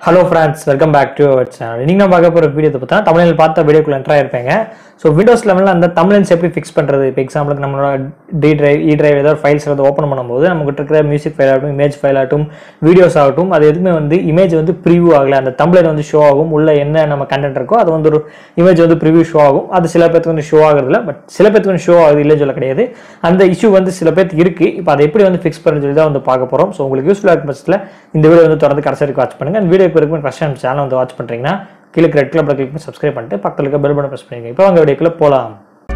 Hello friends, welcome back to our channel. இன்னைக்கு நம்ம பார்க்க போற வீடியோ பார்த்தா தமிழ்ல பார்த்த வீடியோக்குள்ள என்டர் ஆயிருப்பீங்க. சோ Windows 11ல அந்த thumbnails எப்படி ஃபிக்ஸ் பண்றது? இப்போ எக்ஸாம்பிளுக்கு நம்மளோட D drive, E drive ஏதாவது ஃபைல்ஸ் வந்து ஓபன் பண்ணும்போது நமக்கு இருக்கிற மியூசிக் ஃபைல் ஆகட்டும், இமேஜ் ஃபைல் ஆகட்டும், வீடியோஸ் ஆகட்டும், அது எதுமே வந்து இமேஜ் வந்து ப்ரீவியூ ஆகல. அந்த thumbnail வந்து ஷோ ஆகும். உள்ள என்ன நம்ம கண்டென்ட் இருக்கோ அது வந்து ஒரு இமேஜ் வந்து ப்ரீவியூ ஷோ ஆகும். அது சில பேருக்கு வந்து ஷோ ஆகுறது இல்ல, பட் சில பேருக்கு வந்து ஷோ ஆகுது இல்லன்னு சொல்ல கிடையாது. அந்த இஷ்யூ வந்து சில பேருக்கு இருக்கு. இப்போ அதை எப்படி வந்து ஃபிக்ஸ் பண்றது தான் வந்து பார்க்க போறோம். சோ உங்களுக்கு யூஸ்ஃபுல்லா இருக்கும் பட்சத்துல இந்த வீடியோ வந்து தொடர்ந்து கடைசி வரைக்கும் வாட்ச் பண்ணுங்க. இந்த வீடியோ இப்போ ஃபர்ஸ்ட் டைம் சேனல் வந்து வாட்ச் பண்றீங்கன்னா கீழ ரெட் கலர்ல கிளிக் பண்ணி சப்ஸ்கிரைப் பண்ணிட்டு பக்கத்துல இருக்க பெல் பட்டனை பிரஸ் பண்ணுங்க. இப்போ வாங்க வீடியோக்குள்ள போலாம்.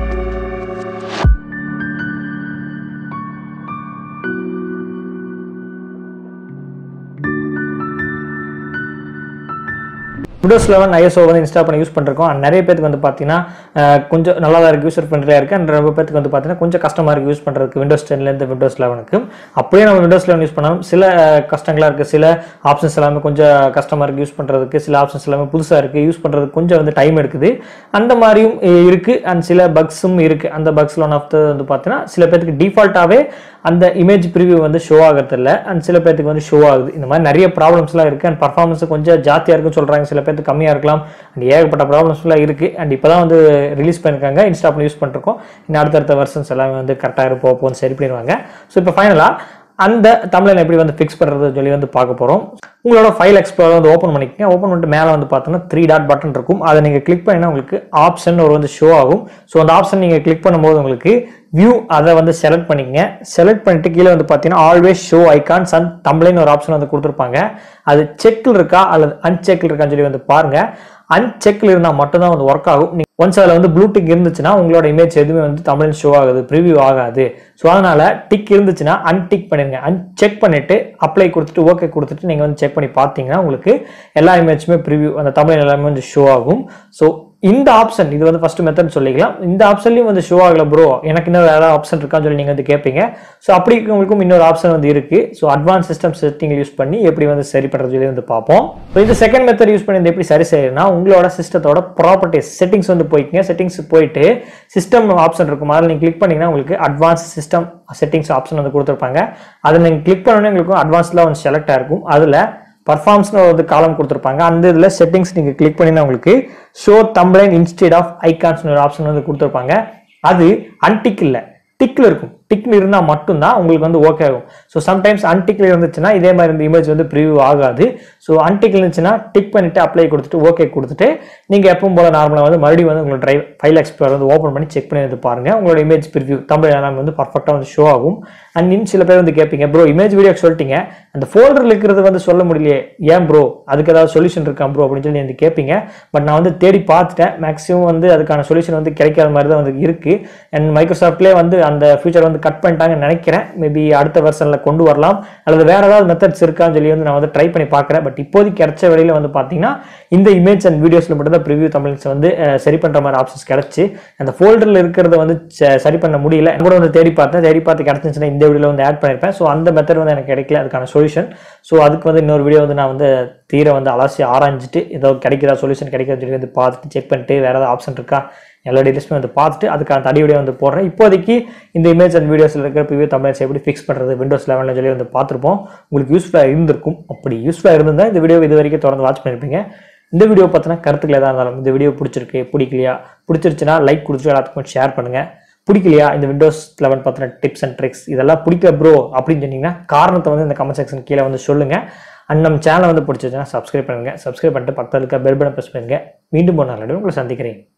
Windows 11 ISO வந்து இன்ஸ்டால் பண்ணி யூஸ் பண்ணிருக்கோம். நிறைய பேருக்கு வந்து பாத்தீங்கன்னா கொஞ்சம் நல்லா தான் இருக்கு, யூசர் ஃப்ரெண்ட்லியா இருக்கு. அண்ட் ரொம்ப பேருக்கு வந்து பாத்தீங்கன்னா கொஞ்சம் கஷ்டமா இருக்கு யூஸ் பண்றதுக்கு Windows 10ல இருந்து Windows 11க்கு. அப்படியே நம்ம Windows 11 யூஸ் பண்ணாலும் சில கஷ்டங்களா இருக்கு, சில ஆப்ஷன்ஸ் எல்லாமே கொஞ்சம் கஷ்டமா இருக்கு யூஸ் பண்றதுக்கு, சில ஆப்ஷன்ஸ் எல்லாமே புதுசா இருக்கு யூஸ் பண்றதுக்கு கொஞ்சம் வந்து டைம் எடுக்குது. அந்த மாதிரியும் இருக்கு. அண்ட் சில பக்ஸும் இருக்கு. அந்த பக்ஸ்ல ஒன் ஆஃப் த வந்து பாத்தீங்கன்னா சில பேருக்கு டிஃபால்ட்டாவே அந்த இமேஜ் ப்ரிவியூ வந்து ஷோ ஆகிறது இல்ல. அண்ட் சில பேருக்கு வந்து ஷோ ஆகுது. இந்த மாதிரி நிறைய ப்ராப்ளம்ஸ்லாம் இருக்கு. அண்ட் பர்ஃபார்மன்ஸ் கொஞ்சம் ஜாஸ்தியா இருக்குன்னு சொல்றாங்க, சில பேருக்கு கம்மியா இருக்கலாம். அண்ட் ஏகப்பட்ட ப்ராப்ளம்ஸ்லாம் இருக்கு. அண்ட் இப்பதான் வந்து ரிலீஸ் பண்ணிருக்காங்க, இன்ஸ்டால் பண்ணி யூஸ் பண்ணிருக்கோம். இன்னும் அடுத்தடுத்த வெர்ஷன்ஸ் எல்லாமே வந்து கரெக்டா இருப்போம், சரி பண்ணிடுவாங்க. ஸோ இப்போ ஃபைனலா அந்த thumbnail எப்படி வந்து ஃபிக்ஸ் பண்றது சொல்லி வந்து பார்க்க போறோம். உங்களோட ஃபைல் எக்ஸ்ப்ளோரர் வந்து ஓபன் பண்ணிக்கங்க. ஓபன் பண்ணிட்டு மேல வந்து பார்த்தோம்னா 3 டாட் பட்டன் இருக்கும். அதை நீங்க கிளிக் பண்ணினா உங்களுக்கு ஆப்ஷன் ஒரு வந்து ஷோ ஆகும். ஸோ அந்த ஆப்ஷன் நீங்க கிளிக் பண்ணும்போது உங்களுக்கு வியூ அதை வந்து செலக்ட் பண்ணிக்கங்க. செலக்ட் பண்ணிட்டு கீழே வந்து பார்த்தீங்கன்னா always show icons and thumbnail ஒரு ஆப்ஷன் வந்து கொடுத்துருப்பாங்க. அது செக்ல இருக்கா அல்லது அன்செக்ல இருக்கான்னு சொல்லி வந்து பாருங்க. அன்செக்ல இருந்தா மட்டும் தான் வந்து ஒர்க் ஆகும். ஒன்ஸ் அதில் வந்து ப்ளூ டிக் இருந்துச்சுன்னா உங்களோட இமேஜ் எதுவுமே வந்து thumbnail ஷோ ஆகுது, ப்ரிவியூ ஆகாது. ஸோ அதனால டிக் இருந்துச்சுன்னா அன்டிக் பண்ணிருங்க. அன்செக் பண்ணிட்டு அப்ளை கொடுத்துட்டு ஓகே கொடுத்துட்டு நீங்க வந்து செக் பண்ணி பார்த்தீங்கன்னா உங்களுக்கு எல்லா இமேஜுமே ப்ரிவியூ அந்த thumbnail எல்லாமே வந்து ஷோ ஆகும். ஸோ இந்த ஆப்ஷன் இது வந்து ஃபர்ஸ்ட் மெத்தட் சொல்லிக்கலாம். இந்த ஆப்ஷன்லயும் வந்து ஷோ ஆகல ப்ரோ, எனக்கு இன்னொரு ஏதாவது ஆப்ஷன் இருக்கான்னு சொல்லி நீங்க வந்து கேட்பீங்க. ஸோ அப்படி உங்களுக்கும் இன்னொரு ஆப்ஷன் வந்து இருக்கு. So advance system setting use பண்ணி எப்படி வந்து சரி பண்றது சொல்லி வந்து பார்ப்போம். ஸோ இந்த செகண்ட் மெத்தட் யூஸ் பண்ணி எப்படி சரி செய்யணும்னா உங்களோட சிஸ்டத்தோட ப்ராப்பர்ட்டிஸ் செட்டிங்ஸ் வந்து போய்க்குங்க. செட்டிங்ஸ் போயிட்டு சிஸ்டம் ஆப்ஷன் இருக்கும், அதில் நீங்க கிளிக் பண்ணீங்கன்னா உங்களுக்கு அட்வான்ஸ் சிஸ்டம் செட்டிங்ஸ் ஆப்ஷன் வந்து கொடுத்துருப்பாங்க. அதை நீங்க கிளிக் பண்ணோன்னே உங்களுக்கு அட்வான்ஸ்ல வந்து செலக்ட் ஆயிருக்கும். அதுல பர்ஃபார்மன்ஸ்னு ஒரு காலம் கொடுத்துருப்பாங்க. அந்த இதில் செட்டிங்ஸ் நீங்கள் கிளிக் பண்ணினா உங்களுக்கு show thumbnail instead of icons ஒரு ஆப்ஷன் வந்து கொடுத்துருப்பாங்க. அது அன்டிக் இல்லை, டிக்ல இருக்கும். டிக்ல இருந்தால் மட்டும்தான் உங்களுக்கு வந்து ஓகே ஆகும். ஸோ சம்டைம்ஸ் அன்டிக்ல இருந்துச்சுன்னா இதே மாதிரி இந்த இமேஜ் வந்து ப்ரிவியூ ஆகாது. ஸோ அன்டிக்ல இருந்துச்சுன்னா டிக் பண்ணிட்டு அப்ளை கொடுத்துட்டு ஓகே கொடுத்துட்டு நீங்கள் எப்பவும் போல நார்மலாக வந்து மறுபடியும் வந்து உங்களோட ஃபைல் எக்ஸ்ப்ளோரர் வந்து ஓப்பன் பண்ணி செக் பண்ணி வந்து பாருங்க. உங்களோட இமேஜ் ப்ரிவியூ thumbnail எல்லாமே வந்து பர்ஃபெக்டாக வந்து ஷோ ஆகும். அண்ட் இன்னும் சில பேர் வந்து கேட்பீங்க, ப்ரோ இமேஜ் வீடியோ சொல்லிட்டீங்க, அந்த ஃபோல்டரில் இருக்கிறது வந்து சொல்ல முடியலையே, ஏன் ப்ரோ அதுக்கு ஏதாவது சொல்யூஷன் இருக்கா ப்ரோ அப்படின்னு சொல்லி வந்து கேட்பீங்க. பட் நான் வந்து தேடி பார்த்துட்டேன், மேக்ஸிமம் வந்து அதுக்கான சொல்யூஷன் வந்து கிடைக்காத மாதிரி தான் வந்து இருக்கு. அண்ட் மைக்ரோசாஃப்ட்லேயே வந்து அந்த ஃபியூச்சர் வந்து கட் பண்ணிட்டாங்கன்னு நினைக்கிறேன். மேபி அடுத்த வெர்ஷன்ல கொண்டு வரலாம், அல்லது வேற ஏதாவது மெத்தட்ஸ் இருக்கான்னு சொல்லி வந்து நான் வந்து ட்ரை பண்ணி பார்க்குறேன். பட் இப்போதைக்கு கிடைச்ச வழியில வந்து பார்த்தீங்கன்னா இந்த இமேஜ் அண்ட் வீடியோஸ்ல மட்டும் தான் ப்ரிவியூ thumbnails வந்து சரி பண்ற மாதிரி ஆப்ஷன்ஸ் கிடைச்சு, அந்த ஃபோல்டர்ல இருக்கிறத வந்து சரி பண்ண முடியல. கூட வந்து தேடி பார்த்து கிடைச்சிச்சுன்னா இந்த வீடியோல வந்து ஆட் பண்ணிருப்பேன். ஸோ அந்த மெத்தட் வந்து எனக்கு கிடைக்கல, அதுக்கான சொல்யூஷன். ஸோ அதுக்கு வந்து இன்னொரு வீடியோ வந்து நான் வந்து தீர வந்து அலசி ஆராய்ஞ்சிட்டு ஏதோ கிடைக்கிறதா சொல்யூஷன் கிடைக்கிறதா சொல்லி வந்து பார்த்துட்டு செக் பண்ணிட்டு வேற ஏதாவது ஆப்ஷன் இருக்கா எல்லா டீடைல்ஸுமே வந்து பார்த்துட்டு அதுக்கான தடி வீடியோ வந்து போடுறேன். இப்போதைக்கு இந்த இமேஜ் அண்ட் வீடியோஸ்ல இருக்கிற ப்ரிவியூ thumbnails எப்படி ஃபிக்ஸ் பண்றது Windows 11 சொல்லி வந்து பார்த்துருப்போம். உங்களுக்கு யூஸ்ஃபுல்லாக இருந்திருக்கும். அப்படி யூஸ்ஃபுல்லாக இருந்தால் இந்த வீடியோ இது வரைக்கும் தொடர்ந்து வாட்ச் பண்ணிருப்பீங்க. இந்த வீடியோ பார்த்தீங்கன்னா கருத்துக்கள் எதாக இருந்தாலும் இந்த வீடியோ பிடிச்சிருக்கு பிடிக்கலையா, பிடிச்சிருச்சுன்னா லைக் கொடுத்து எல்லாத்துக்கும் ஷேர் பண்ணுங்க. பிடிக்கலையா இந்த Windows 11 பத்தின டிப்ஸ் அண்ட் ட்ரிக்ஸ் இதெல்லாம் பிடிக்கல ப்ரோ அப்படின்னு சொன்னீங்கன்னா காரணத்தை வந்து இந்த கமெண்ட் செக்ஷன் கீழே வந்து சொல்லுங்க. அண்ட் நம்ம சேனலை வந்து பிடிச்சிருச்சுன்னா சப்ஸ்கிரைப் பண்ணுங்க. சப்ஸ்கிரைப் பண்ணிட்டு பக்கத்தில் இருக்க பெல் பட்டனை பிரஸ் பண்ணுங்க. மீண்டும் ஒரு நாள் உங்களை சந்திக்கிறேன்.